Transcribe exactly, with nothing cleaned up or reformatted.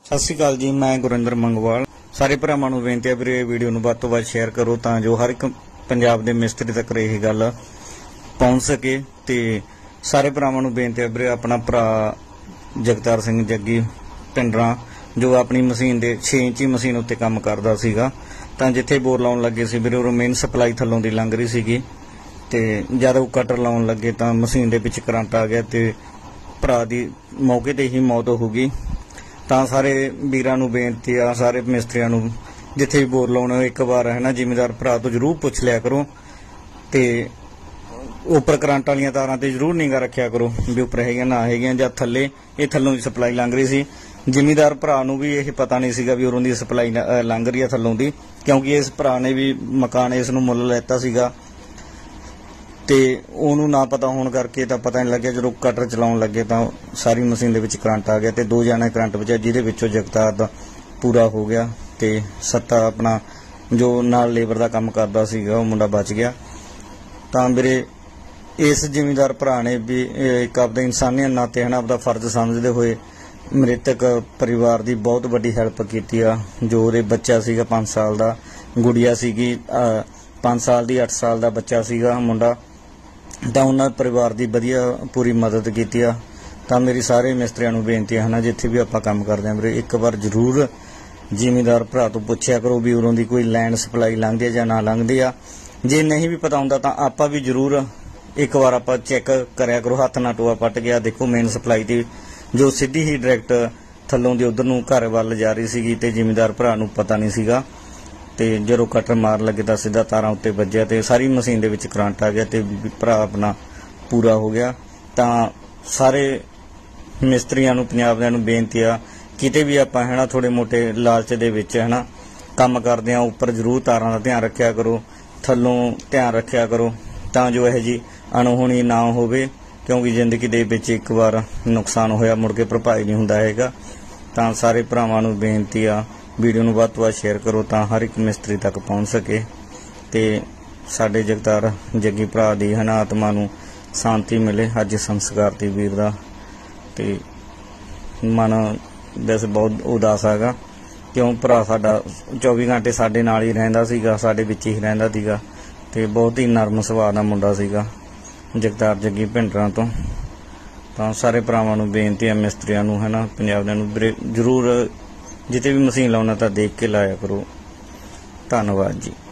सत श्री अकाल जी, मैं गुरिंदर मंगवाल। सारे भरावां नूं बेनती है वीरे वीडियो नूं वध तों वध शेयर करो तां जो हर एक पंजाब दे मिस्त्री तक यह गल पहुंच सके। ते सारे भरावां नूं बेनती है वीरे अपना भरा जगतार सिंह जग्गी पिंडरा जो अपनी मशीन दे छे इंची मशीन उत्ते काम करदा सीगा तां जिथे बोर लाउण लगे सी वीरे उह मेन सप्लाई थल्लों दी लंघ रही सीगी ते जद वो कटर लाउण लगे तां मशीन दे विच करंट आ गया ते भरा दी मौके ते ही मौत हो गई। ਤਾਂ ਸਾਰੇ ਵੀਰਾਂ ਨੂੰ ਬੇਨਤੀ ਆ, ਸਾਰੇ ਮਿਸਤਰੀਆਂ ਨੂੰ ਜਿੱਥੇ ਵੀ ਬੋਰ ਲਾਉਣਾ ਇੱਕ ਵਾਰ ਹੈ ਨਾ ਜ਼ਿਮੀਂਦਾਰ ਭਰਾ ਤੋਂ ਜ਼ਰੂਰ ਪੁੱਛ ਲਿਆ ਕਰੋ ਤੇ ਉੱਪਰ ਕਰੰਟ ਵਾਲੀਆਂ ਤਾਰਾਂ ਤੇ ਜ਼ਰੂਰ ਨਿਗਾ ਰੱਖਿਆ ਕਰੋ ਵੀ ਉੱਪਰ ਹੈਗੀਆਂ ਨਾ ਹੈਗੀਆਂ ਜਾਂ ਥੱਲੇ ਇਹ ਥੱਲੋਂ ਦੀ ਸਪਲਾਈ ਲੰਘ ਰਹੀ ਸੀ। ਜ਼ਿਮੀਂਦਾਰ ਭਰਾ ਨੂੰ ਵੀ ਇਹ ਪਤਾ ਨਹੀਂ ਸੀਗਾ ਵੀ ਉਰੋਂ ਦੀ ਸਪਲਾਈ ਲੰਘ ਰਹੀ ਆ ਥੱਲੋਂ ਦੀ, ਕਿਉਂਕਿ ਇਸ ਭਰਾ ਨੇ ਵੀ ਮਕਾਨ ਇਸ ਨੂੰ ਮੁੱਲ ਲੈਤਾ ਸੀਗਾ ਤੇ ਉਹਨੂੰ ਨਾ ਪਤਾ ਹੋਣ ਕਰਕੇ ਤਾਂ ਪਤਾ ਨਹੀਂ ਲੱਗਿਆ। ਜਦੋਂ ਕਟਰ ਚਲਾਉਣ ਲੱਗੇ ਤਾਂ ਸਾਰੀ ਮਸ਼ੀਨ ਦੇ ਵਿੱਚ ਕਰੰਟ ਆ ਗਿਆ ਤੇ ਦੋ ਜਣੇ ਕਰੰਟ ਵਿੱਚ ਜਿਹਦੇ ਵਿੱਚੋਂ ਜਗਤਾਰ ਦਾ ਪੂਰਾ ਹੋ ਗਿਆ ਤੇ ਸੱਤਾ ਆਪਣਾ ਜੋ ਨਾਲ ਲੇਬਰ ਦਾ ਕੰਮ ਕਰਦਾ ਸੀਗਾ ਉਹ ਮੁੰਡਾ ਬਚ ਗਿਆ। ਤਾਂ ਵੀਰੇ ਇਸ ਜ਼ਿਮੀਂਦਾਰ ਭਰਾ ਨੇ ਵੀ ਇੱਕ ਆਪਦਾ ਇਨਸਾਨੀਅਤ ਨਾਤੇ ਹੈ ਨਾ ਆਪਦਾ ਫਰਜ਼ ਸਮਝਦੇ ਹੋਏ ਮ੍ਰਿਤਕ ਪਰਿਵਾਰ ਦੀ ਬਹੁਤ ਵੱਡੀ ਹੈਲਪ ਕੀਤੀ ਆ। ਜੋ ਉਹਦੇ ਬੱਚਾ ਸੀਗਾ ਪੰਜ ਸਾਲ ਦਾ, ਗੁੜੀਆ ਸੀਗੀ ਪੰਜ ਸਾਲ ਦੀ, ਅੱਠ ਸਾਲ ਦਾ ਬੱਚਾ ਸੀਗਾ ਮੁੰਡਾ, ਤਾਂ ਉਹਨਾਂ ਪਰਿਵਾਰ ਦੀ ਵਧੀਆ ਪੂਰੀ ਮਦਦ ਕੀਤੀ ਆ। ਤਾਂ ਮੇਰੀ ਸਾਰੇ ਮਿਸਤਰੀਆਂ ਨੂੰ ਬੇਨਤੀ ਹੈ ਨਾ ਜਿੱਥੇ ਵੀ ਆਪਾਂ ਕੰਮ ਕਰਦੇ ਹਾਂ ਵੀਰੇ ਇੱਕ ਵਾਰ ਜ਼ਰੂਰ ਜ਼ਿਮੀਂਦਾਰ ਭਰਾ ਤੋਂ ਪੁੱਛਿਆ ਕਰੋ ਵੀ ਉਰੋਂ ਦੀ ਕੋਈ ਲੈਂਡ ਸਪਲਾਈ ਲੰਘਦੀ ਆ ਜਾਂ ਨਾ ਲੰਘਦੀ ਆ। ਜੇ ਨਹੀਂ ਵੀ ਪਤਾ ਹੁੰਦਾ ਤਾਂ ਆਪਾਂ ਵੀ ਜ਼ਰੂਰ ਇੱਕ ਵਾਰ ਆਪਾਂ ਚੈੱਕ ਕਰਿਆ ਕਰੋ, ਹੱਥ ਨਾਲ ਟੋਆ ਪੱਟ ਗਿਆ ਦੇਖੋ ਮੇਨ ਸਪਲਾਈ ਦੀ ਜੋ ਸਿੱਧੀ ਹੀ ਡਾਇਰੈਕਟ ਥੱਲੋਂ ਦੀ ਉਧਰ ਨੂੰ ਘਰ ਵੱਲ ਜਾ ਰਹੀ ਸੀਗੀ ਤੇ ਜ਼ਿਮੀਂਦਾਰ ਭਰਾ ਨੂੰ ਪਤਾ ਨਹੀਂ ਸੀਗਾ ਤੇ ਜਦੋਂ ਕਟਰ ਮਾਰ ਲੱਗੇ ਤਾਂ ਸਿੱਧਾ ਤਾਰਾਂ ਉੱਤੇ ਵੱਜਿਆ ਤੇ ਸਾਰੀ ਮਸ਼ੀਨ ਦੇ ਵਿੱਚ ਕਰੰਟ ਆ ਗਿਆ ਤੇ ਭਰਾ ਆਪਣਾ ਪੂਰਾ ਹੋ ਗਿਆ। ਤਾਂ ਸਾਰੇ ਮਿਸਤਰੀਆਂ ਨੂੰ ਪੰਜਾਬੀਆਂ ਨੂੰ ਬੇਨਤੀ ਆ ਕਿਤੇ ਵੀ ਆਪਾਂ ਹੈ ਨਾ ਥੋੜੇ ਮੋਟੇ ਲਾਲਚ ਦੇ ਵਿੱਚ ਹੈ ਨਾ ਕੰਮ ਕਰਦੇ ਆ ਉੱਪਰ ਜ਼ਰੂਰ ਤਾਰਾਂ ਦਾ ਧਿਆਨ ਰੱਖਿਆ ਕਰੋ, ਥੱਲੋਂ ਧਿਆਨ ਰੱਖਿਆ ਕਰੋ ਤਾਂ ਜੋ ਇਹੋ ਜਿਹੀ ਅਣਹੋਣੀ ਨਾ ਹੋਵੇ, ਕਿਉਂਕਿ ਜ਼ਿੰਦਗੀ ਦੇ ਵਿੱਚ ਇੱਕ ਵਾਰ ਨੁਕਸਾਨ ਹੋਇਆ ਮੁੜ ਕੇ ਭਰਪਾਈ ਨਹੀਂ ਹੁੰਦਾ ਹੈਗਾ। ਤਾਂ ਸਾਰੇ ਭਰਾਵਾਂ ਨੂੰ ਬੇਨਤੀ ਆ ਵੀਡੀਓ ਨੂੰ ਵੱਧ ਤੋਂ ਵੱਧ ਸ਼ੇਅਰ ਕਰੋ ਤਾਂ ਹਰ ਇੱਕ ਮਿਸਤਰੀ ਤੱਕ ਪਹੁੰਚ ਸਕੇ ਤੇ ਸਾਡੇ ਜਗਤਾਰ ਜੱਗੀ ਭਰਾ ਦੀ ਹੈ ਨਾ ਆਤਮਾ ਨੂੰ ਸ਼ਾਂਤੀ ਮਿਲੇ। ਅੱਜ ਸੰਸਕਾਰ ਤੇ ਵੀਰ ਦਾ ਤੇ ਮਨ ਵੈਸੇ ਬਹੁਤ ਉਦਾਸ ਹੈਗਾ ਕਿਉਂ ਭਰਾ ਸਾਡਾ ਚੌਵੀ ਘੰਟੇ ਸਾਡੇ ਨਾਲ ਹੀ ਰਹਿੰਦਾ ਸੀਗਾ, ਸਾਡੇ ਵਿੱਚ ਹੀ ਰਹਿੰਦਾ ਸੀਗਾ ਤੇ ਬਹੁਤ ਹੀ ਨਰਮ ਸੁਭਾਅ ਦਾ ਮੁੰਡਾ ਸੀਗਾ ਜਗਤਾਰ ਜੱਗੀ ਪਿੰਡਰਾਂ ਤੋਂ। ਤਾਂ ਸਾਰੇ ਭਰਾਵਾਂ ਨੂੰ ਬੇਨਤੀ ਹੈ ਮਿਸਤਰੀਆਂ ਨੂੰ ਹੈ ਨਾ ਪੰਜਾਬ ਦੇ ਨੂੰ ਜ਼ਰੂਰ ਜਿੱਥੇ ਵੀ ਮਸ਼ੀਨ ਲਾਉਣਾ ਤਾਂ ਦੇਖ ਕੇ ਲਾਇਆ ਕਰੋ। ਧੰਨਵਾਦ ਜੀ।